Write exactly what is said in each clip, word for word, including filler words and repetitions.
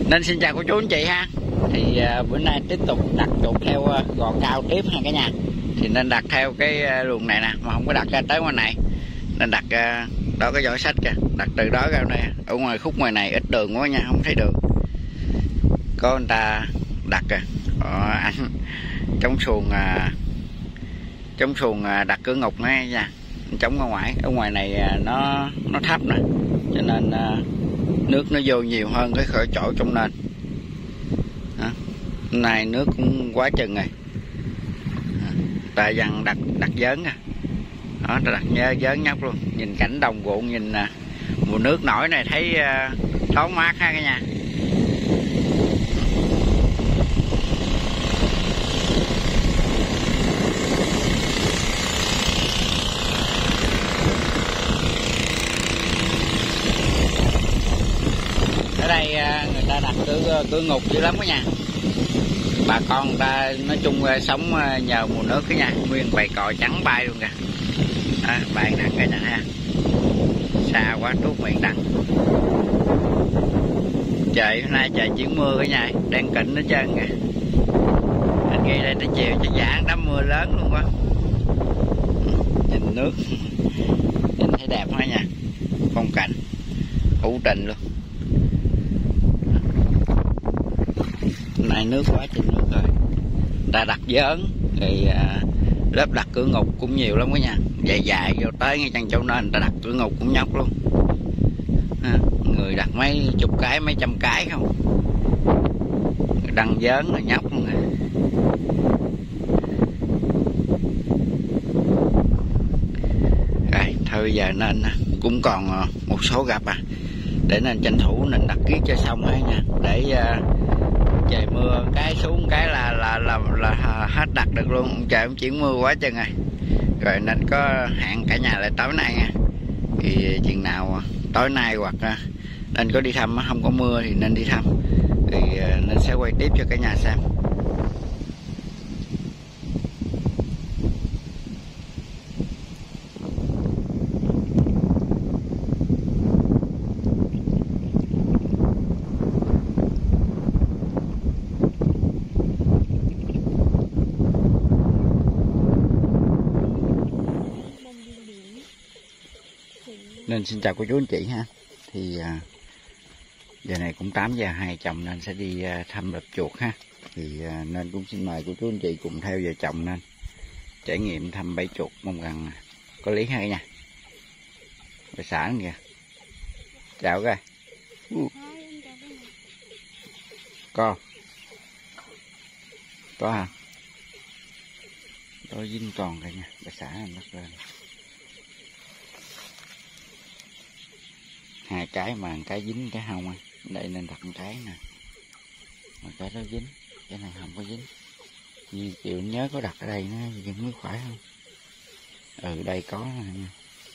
Nên xin chào cô chú anh chị ha. Thì uh, bữa nay tiếp tục đặt chuột theo uh, gò cao tiếp ha cả nhà. Thì nên đặt theo cái uh, luồng này nè, mà không có đặt ra tới ngoài này. Nên đặt uh, đó cái giỏ sách kìa, đặt từ đó ra đây. Ở ngoài khúc ngoài này ít đường quá nha, không thấy đường. Có người ta đặt kìa. Ờ, anh chống xuồng uh, chống xuồng uh, đặt cửa ngục nha nha. Chống ra ngoài, ở ngoài này uh, nó nó thấp nè, cho nên uh, nước nó vô nhiều hơn cái khỏi chỗ trong nền. Đó. Này nước cũng quá chừng rồi. Ta dằn đặt đặt giớn à. Đó, ta đặt nhớ giớn nhóc luôn. Nhìn cảnh đồng ruộng, nhìn uh, mùa nước nổi này thấy uh, thoáng mát ha cả nhà. Ở đây người ta đặt cửa cửa ngục dữ lắm đó nha. Bà con người ta nói chung sống nhờ mùa nước cái nha, nguyên bầy cò trắng bay luôn kìa. À, bay nặng cái nè ha, xa quá tuốt miệng đằng. Trời hôm nay trời chuyển mưa cái nha, đang kịnh hết trơn kìa. Anh kia đây tới chiều chắc giãn đám mưa lớn luôn quá. Nhìn nước nhìn thấy đẹp quá nha, phong cảnh hữu tình luôn. Này nước quá trình nước rồi, ta đặt giớn thì à, lớp đặt cửa ngục cũng nhiều lắm đó nha, dài dài vô tới ngay chân chỗ nên ta đặt cửa ngục cũng nhóc luôn. À, người đặt mấy chục cái mấy trăm cái không, đăng giớn là nhóc luôn nè. Rồi thôi giờ nên cũng còn một số gặp à, để nên tranh thủ nên đặt kiết cho xong ấy nha, để à, trời mưa cái xuống cái là là là, là, là hết đặt được luôn. Trời cũng chuyển mưa quá chừng rồi, rồi nên có hẹn cả nhà lại tối nay nha. Thì chừng nào tối nay hoặc nên có đi thăm, không có mưa thì nên đi thăm, thì nên sẽ quay tiếp cho cả nhà xem. Nên xin chào cô chú anh chị ha. Thì à, giờ này cũng tám giờ, hai chồng nên sẽ đi à, thăm đập chuột ha. Thì à, nên cũng xin mời cô chú anh chị cùng theo vợ chồng nên trải nghiệm thăm bẫy chuột, mong rằng có lý hay nha. Bà xã kìa. Chào coi. Uh. Có. Có hả? Tôi dính còn cả nha. Bà xã anh bắt lên. Hai cái mà một cái dính cái không à. Đây nên đặt một cái nè, một cái đó dính, cái này không có dính. Như chịu nhớ có đặt ở đây nó vẫn mới khỏe không. Ừ đây có nè nha.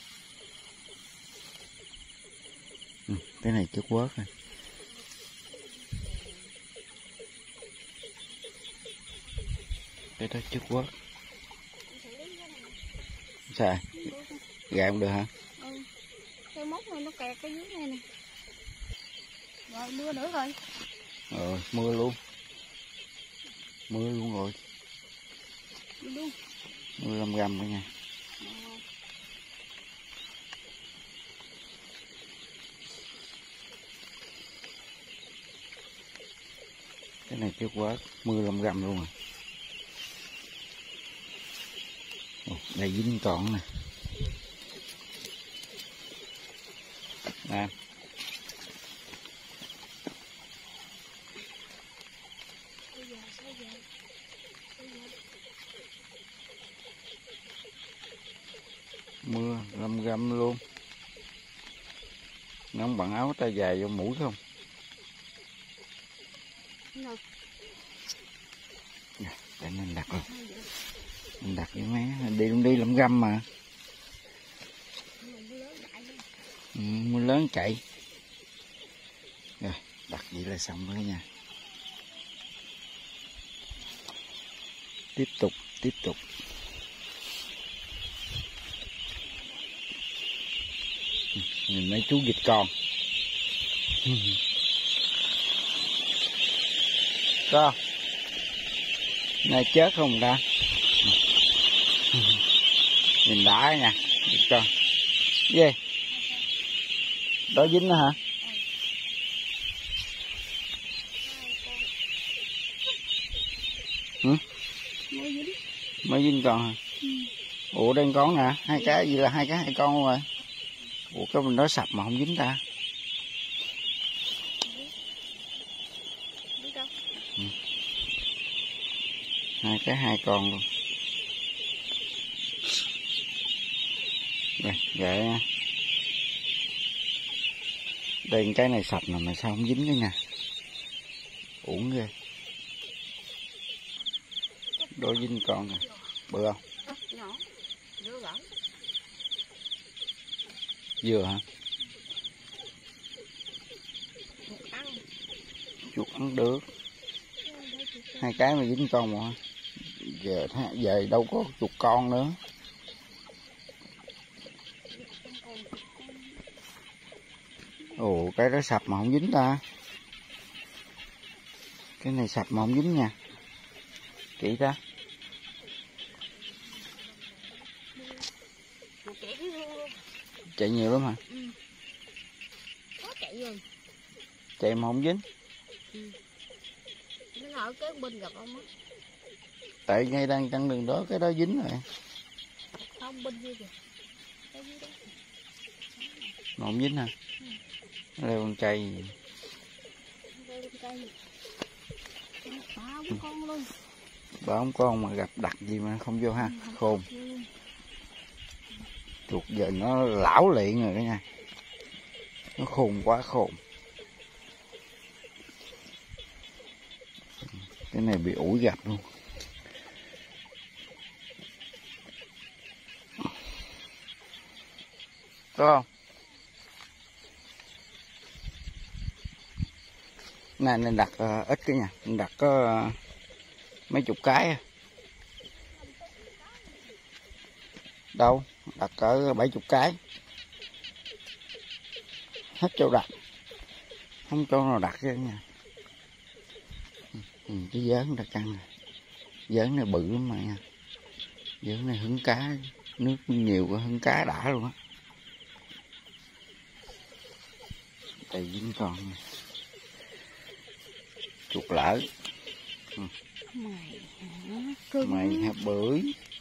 Ừ, cái này chút quớt rồi. Cái đó chút quớt. Sao? Gà không được hả? Cái móc này nó kẹt cái dưới này nè. Rồi mưa nữa rồi. Ờ mưa luôn. Mưa luôn rồi. Mưa luôn. Mưa lâm râm cả nha. Cái này chưa quá, mưa lâm râm luôn rồi. Ồ, đây dính còn nè. Nè. Mưa lâm râm luôn. Nóng bằng áo tay dài vô mũi không? Để nên đặt rồi. Mình đặt với mé đi luôn đi lâm râm mà. Ừ, mưa lớn chạy. Rồi đặt vậy là xong rồi nha. Tiếp tục tiếp tục. Nhìn mấy chú vịt con. Có này chết không ta? Nhìn đã nha. Con gì đó dính nữa hả? Ừ? Mới dính. Mới dính con hả? Ừ. Ủa đang con nè, hai cái gì là hai cái hai con luôn rồi. Ủa cái mình đó sập mà không dính ta? Ừ. Hai cái hai con luôn. Đây, vậy nha. Đây cái này sập nè mà sao không dính cái nha. Uổng ghê. Đôi dính con nè. Bự không? Nhỏ. Dưa gạo. Dừa hả? Ăn. Chuột ăn được. Hai cái mà dính con mà. Giờ về đâu có chuột con nữa. Ồ cái đó sập mà không dính ta. Cái này sập mà không dính nha. Kỹ ta. Chạy nhiều lắm hả? Ừ. Có chạy rồi. Chạy mà không dính. Ừ. Nó ở cái bên gặp ông á. Tại ngay đang chặn đường đó cái đó dính rồi. Không bên kia kìa. Cái dưới đó. Mà không dính hả? Ừ. Nó leo con cây gì? Leo con cây. Ba ông con luôn. Ba ông con mà gặp đặt gì mà không vô ha? Ừ, khôn. Chuột giờ nó lão luyện rồi đó nha. Nó khôn quá khôn. Cái này bị ủi gặp luôn. Có không? Này nên đặt uh, ít cái nha. Nên đặt có uh, mấy chục cái à. Đâu? Đặt cỡ bảy chục cái. Hết chỗ đặt. Không chỗ nào đặt chứ nha. Ừ, cái giớn đặt căng này. Giớn này bự lắm mà nha. Giớn này hứng cá. Nước nhiều quá hứng cá đã luôn á. Đây dính con này. Chuột lỡ. Ừ. Mày hả? Cưng. Mày hả bưởi.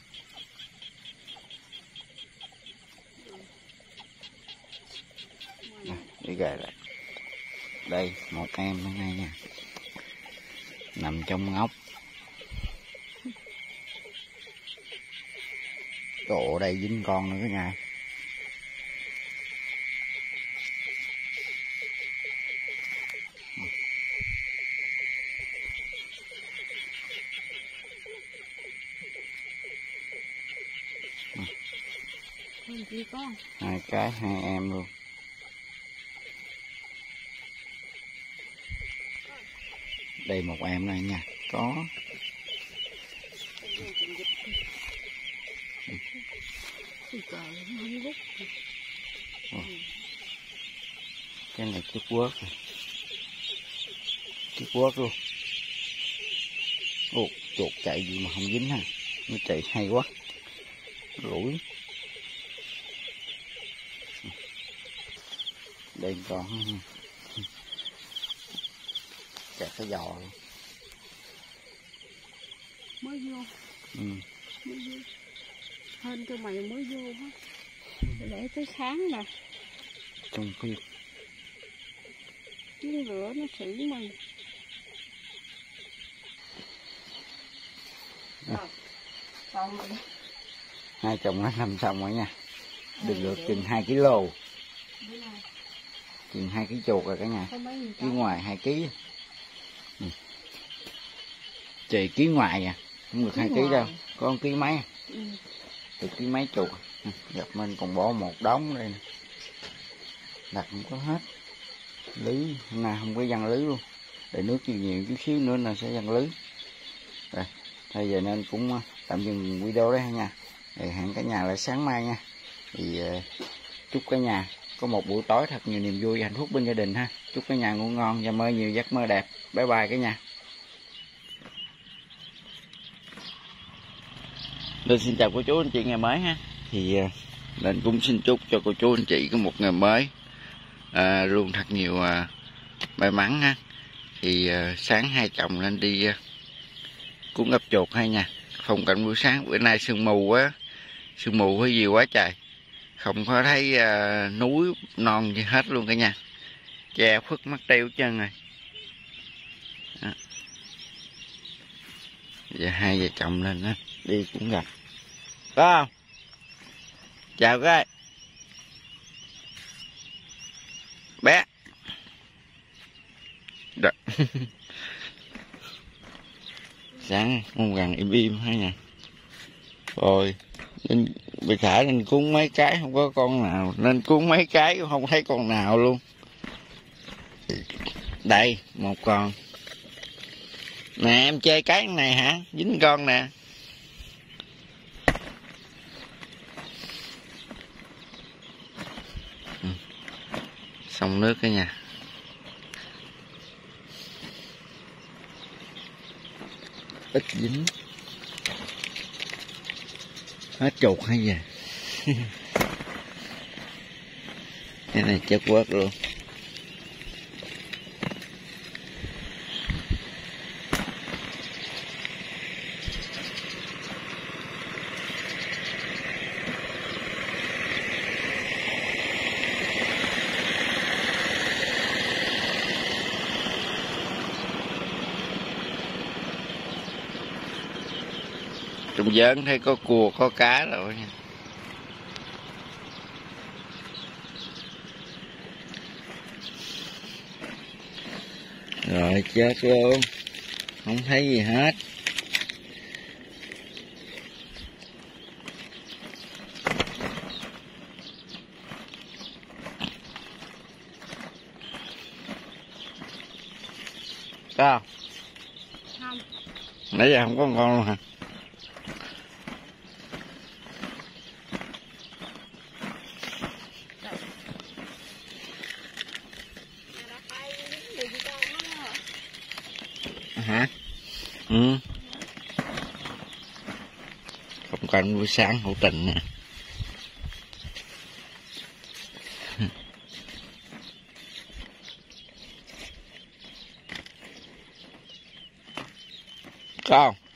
Đây, đi gài lại. Đây một em ở đây nha. Nằm trong ngóc. Chỗ đây dính con nữa cả nhà. Gì con? Hai cái hai em luôn. Đây một em này nha. Có. Cái này cái quớt này. Cái quớt luôn. Ồ, chuột chạy gì mà không dính ha. Nó chạy hay quá. Rủi. Đây con. Kẹt cái giò luôn. Mới vô. Ừ. Mới vô. Hên cho mày mới vô hết. Để tới sáng nè. Trong phiên. Nó rửa nó xử mày. À. Hai chồng nó nằm xong rồi nha. Được được chừng hai ki lô. Chừng hai ký chuột rồi cả nhà. Ký ngoài hai ký. Ừ. Chị ký ngoài à. Không được hai ký đâu. Có một ký mấy. Ừ. Được ký mấy chuột. Ừ. Gặp mình còn bỏ một đống đây nè. Đặt không có hết. Lưới hôm nay không có văng lưới luôn. Để nước nhiều nhiều chút xíu nữa là sẽ văng lưới. Rồi. Thôi giờ nên cũng tạm dừng video đấy nha. Thì hẹn cả nhà lại sáng mai nha. Thì uh, chúc cả nhà có một buổi tối thật nhiều niềm vui và hạnh phúc bên gia đình ha. Chúc cả nhà ngủ ngon và mơ nhiều giấc mơ đẹp. Bye bye cả nhà. Lên xin chào cô chú anh chị ngày mới ha. Thì Lên cũng xin chúc cho cô chú anh chị có một ngày mới à, luôn thật nhiều à, may mắn ha. Thì à, sáng hai chồng lên đi à, cuốn ấp chuột hay nha. Phong cảnh buổi sáng bữa nay sương mù quá, sương mù hay gì quá trời, không có thấy à, núi non gì hết luôn cả nhà, che khuất mắt tiêu chân rồi. Đó. Giờ hai vợ chồng lên đó, đi cũng gặp có không? Chào cái bé đó. Sáng không gần im im hay nè, rồi nên bị thả nên cuốn mấy cái không có con nào, nên cuốn mấy cái không thấy con nào luôn. Đây một con nè, em chơi cái này hả, dính con nè. Sông nước cái nha, ít dính hết chuột hay gì. Cái này chất quất luôn. Trong giớn thấy có cua có cá rồi nha. Rồi chết luôn, không thấy gì hết. Có không? Không. Nãy giờ không có con luôn hả? Hả? Ừ. Không cần buổi sáng hậu tình nè. Có không?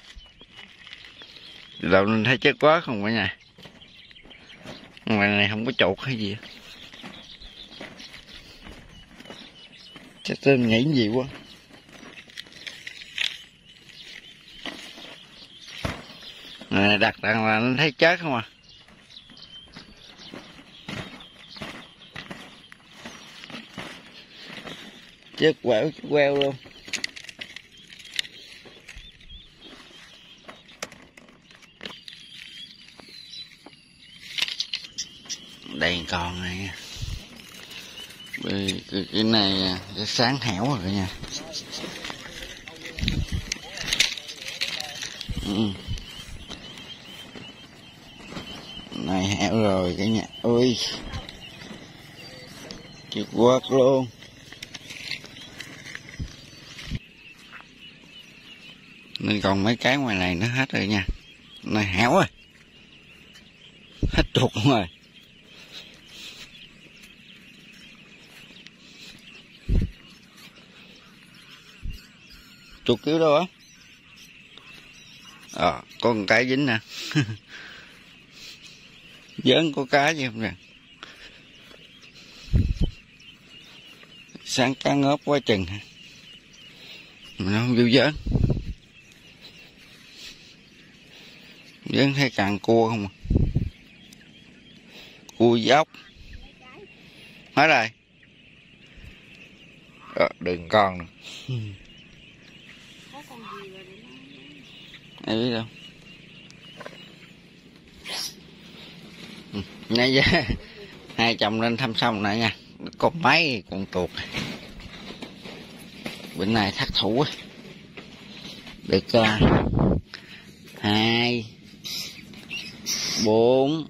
Đầu nên thấy chết quá không cả nhà. Ngoài này không có chuột hay gì. Chắc tên nghĩ gì quá. Nè, đặt rằng là nó thấy chết không à. Chết quẹo chết queo luôn. Đây con này nha. Cái, cái, cái này cái sáng hẻo rồi cả nhà. Ừ. Này hẻo rồi cả nhà. Ui chết quất luôn. Nên còn mấy cái ngoài này nó hết rồi nha. Này hẻo rồi, hết chuột luôn rồi. Chuột cứu đâu á? Ờ, có một cái dính nè. Giớn có cá gì không nè. Sáng cá ngớp quá chừng hả? Mà nó không vô giớn. Giớn thấy càng cua không à. Cua dốc. Hết rồi. Ờ, đừng con nè. Ai biết đâu. Ừ, nãy giờ hai chồng lên thăm xong nè nha. Có mấy con tuột. Bữa nay thắt thủ á. Được uh, hai bốn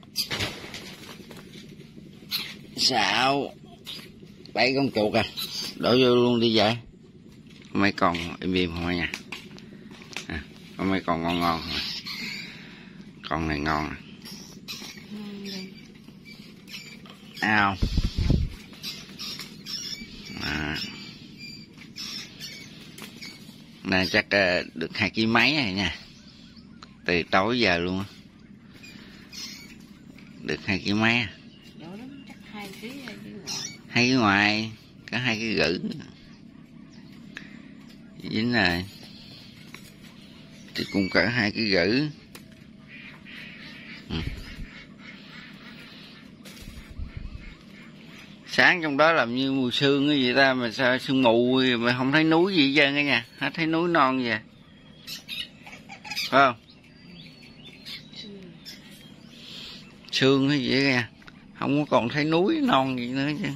sáu bảy con chuột à. Đổ vô luôn đi vậy. Mấy con im im không nha. À, có mấy con ngon ngon. Con này ngon nè. Ao. À. Này chắc uh, được hai ký mấy này nha. Từ tối giờ luôn á. Được hai ký mấy. Hai ký ngoài, có hai ký gửi. Dính rồi. Thì cũng cỡ hai ký gửi. Ừ. Sáng trong đó làm như mùi sương cái gì ta, mà sao sương mù mà không thấy núi gì hết trơn cả nhà, hết thấy núi non vậy. Phải không? Sương hay gì vậy nha, không có còn thấy núi non gì nữa chứ.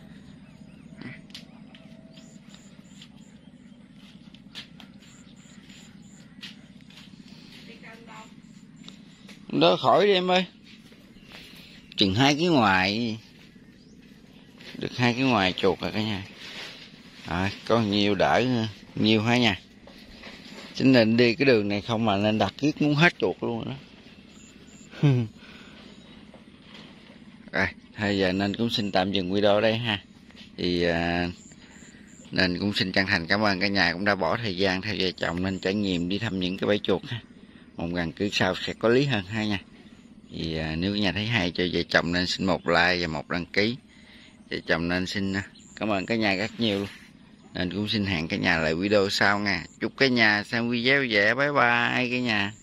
Đó khỏi đi em ơi. Chừng hai cái ngoài. Được hai cái ngoài chuột rồi cả nhà. Rồi, có nhiều đỡ nhiều hả nha. Chính nên đi cái đường này không mà nên đặt kiết muốn hết chuột luôn rồi đó. Rồi, thôi giờ nên cũng xin tạm dừng video ở đây ha. Thì à, nên cũng xin chân thành cảm ơn cả nhà cũng đã bỏ thời gian theo vợ chồng nên trải nghiệm đi thăm những cái bẫy chuột ha. Mong rằng cứ sau sẽ có lý hơn ha nha. Thì à, nếu cả nhà thấy hay cho vợ chồng nên xin một like và một đăng ký. Vợ chồng nên xin cảm ơn cả nhà rất nhiều luôn. Nên cũng xin hẹn cả nhà lại video sau nha. Chúc cả nhà xem video dễ. Bye bye cả nhà.